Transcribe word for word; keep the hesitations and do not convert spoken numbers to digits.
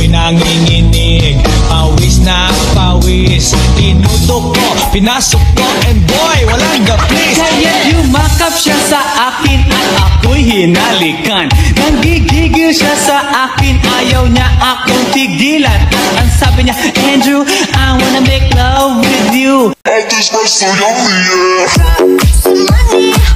ako'y nanginginig. Pawis na pawis, tinutok ko, pinasok ko, and boy, walang gaplis. Kaya yumakap siya sa akin at ako'y hinalikan. Nanggigigil siya sa akin, ayaw niya akong tigilan. Ang sabi niya, Andrew, I wanna make love with you. I just want so yummy, yeah. Drop some money